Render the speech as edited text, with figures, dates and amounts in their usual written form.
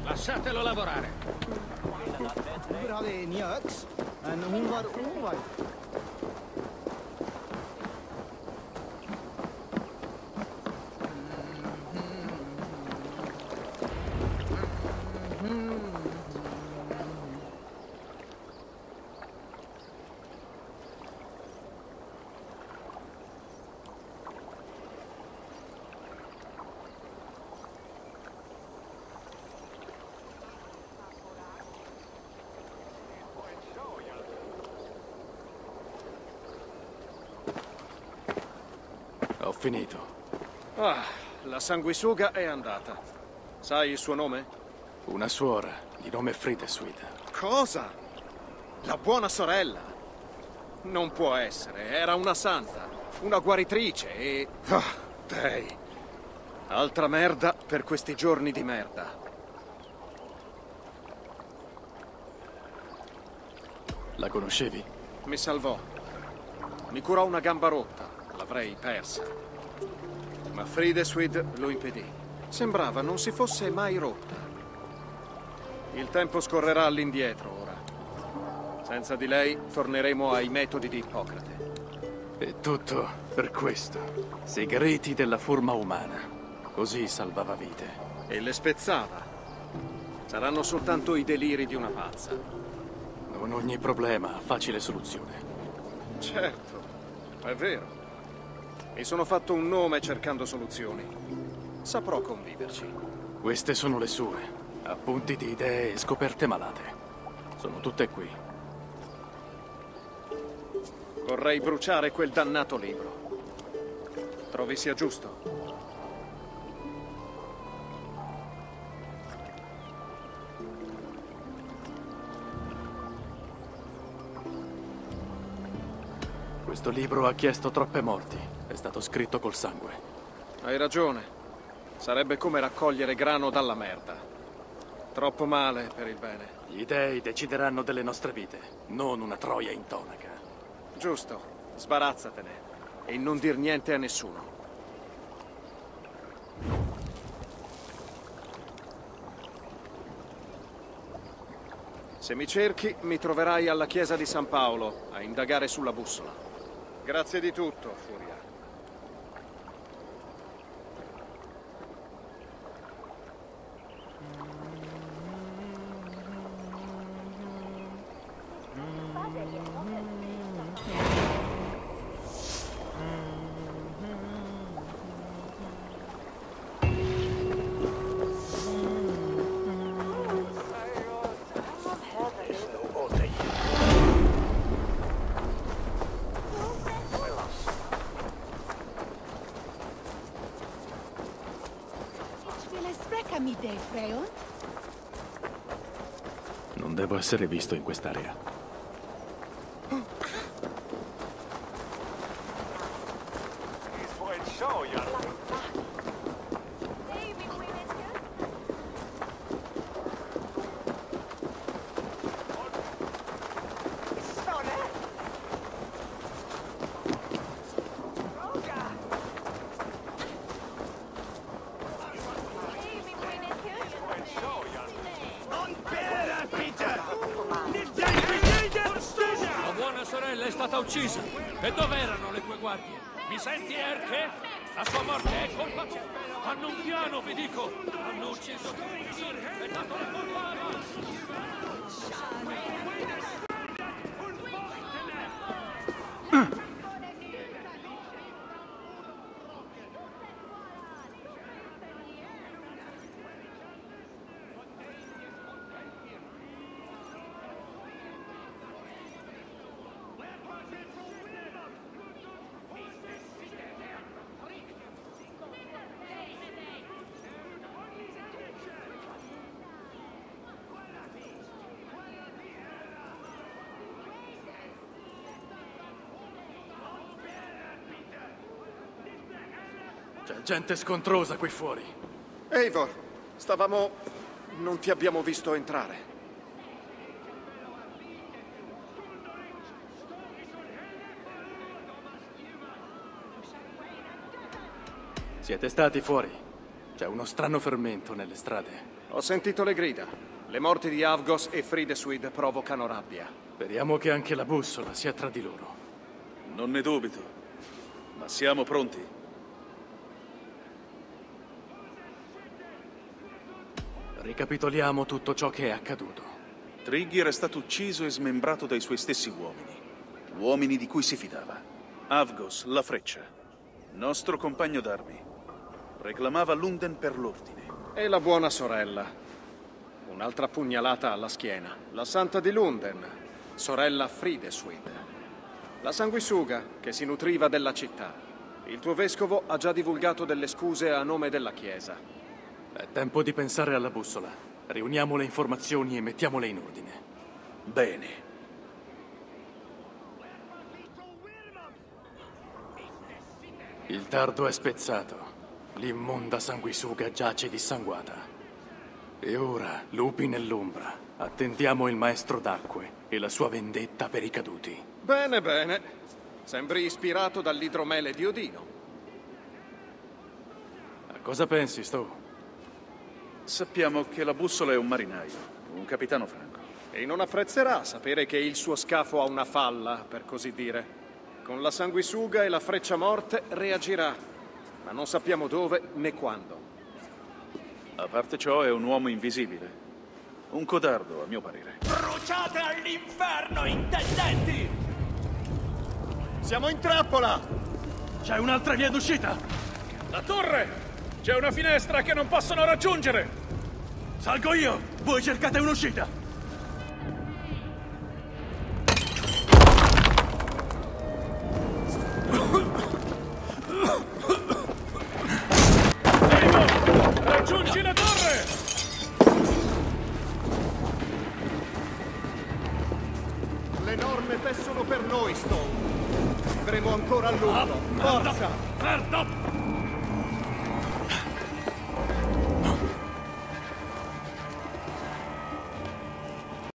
Lasciatelo lavorare. We hadden niks en hon var onvald. Ho finito. Ah, la sanguisuga è andata. Sai il suo nome? Una suora, di nome Fridesweet. Cosa? La buona sorella? Non può essere, era una santa, una guaritrice e... Ah, dei. Altra merda per questi giorni di merda. La conoscevi? Mi salvò. Mi curò una gamba rotta, l'avrei persa. Ma Fridesweet lo impedì. Sembrava non si fosse mai rotta. Il tempo scorrerà all'indietro ora. Senza di lei torneremo ai metodi di Ippocrate. E tutto per questo. Segreti della forma umana. Così salvava vite. E le spezzava. Saranno soltanto i deliri di una pazza. Non ogni problema ha facile soluzione. Certo, è vero. Mi sono fatto un nome cercando soluzioni. Saprò conviverci. Queste sono le sue. Appunti di idee e scoperte malate. Sono tutte qui. Vorrei bruciare quel dannato libro. Trovi sia giusto? Questo libro ha chiesto troppe morti. È stato scritto col sangue. Hai ragione. Sarebbe come raccogliere grano dalla merda. Troppo male per il bene. Gli dei decideranno delle nostre vite, non una troia in tonaca. Giusto. Sbarazzatene. E non dir niente a nessuno. Se mi cerchi, mi troverai alla chiesa di San Paolo a indagare sulla bussola. Grazie di tutto, Furia. Non devo essere visto in quest'area. La buona sorella è stata uccisa. E dove erano le tue guardie? Mi senti, Erke? La sua morte è colpa tua. Hanno un piano, vi dico. Hanno ucciso tutti. È dato la colpa a C'è gente scontrosa qui fuori. Eivor, stavamo... non ti abbiamo visto entrare. Siete stati fuori? C'è uno strano fermento nelle strade. Ho sentito le grida. Le morti di Avgos e Frideswyd provocano rabbia. Speriamo che anche la bussola sia tra di loro. Non ne dubito. Ma siamo pronti? Ricapitoliamo tutto ciò che è accaduto. Trigger è stato ucciso e smembrato dai suoi stessi uomini. Uomini di cui si fidava. Avgos, la freccia. Nostro compagno d'armi. Reclamava Lunden per l'ordine. E la buona sorella. Un'altra pugnalata alla schiena. La santa di Lunden, sorella Frideswyd. La sanguisuga che si nutriva della città. Il tuo vescovo ha già divulgato delle scuse a nome della Chiesa. È tempo di pensare alla bussola. Riuniamo le informazioni e mettiamole in ordine. Bene. Il dardo è spezzato. L'immonda sanguisuga giace dissanguata. E ora, lupi nell'ombra, attendiamo il maestro d'acque e la sua vendetta per i caduti. Bene, bene. Sembri ispirato dall'idromele di Odino. A cosa pensi, Sto? Sappiamo che la bussola è un marinaio, un capitano franco. E non apprezzerà sapere che il suo scafo ha una falla, per così dire. Con la sanguisuga e la freccia morte reagirà, ma non sappiamo dove né quando. A parte ciò è un uomo invisibile. Un codardo, a mio parere. Bruciate all'inferno, intendenti! Siamo in trappola! C'è un'altra via d'uscita! La torre! C'è una finestra che non possono raggiungere! Salgo io! Voi cercate un'uscita! Eivor! Raggiungi la torre! Le norme tessono per noi, Stone. Vivremo ancora a lungo. Forza! Merda!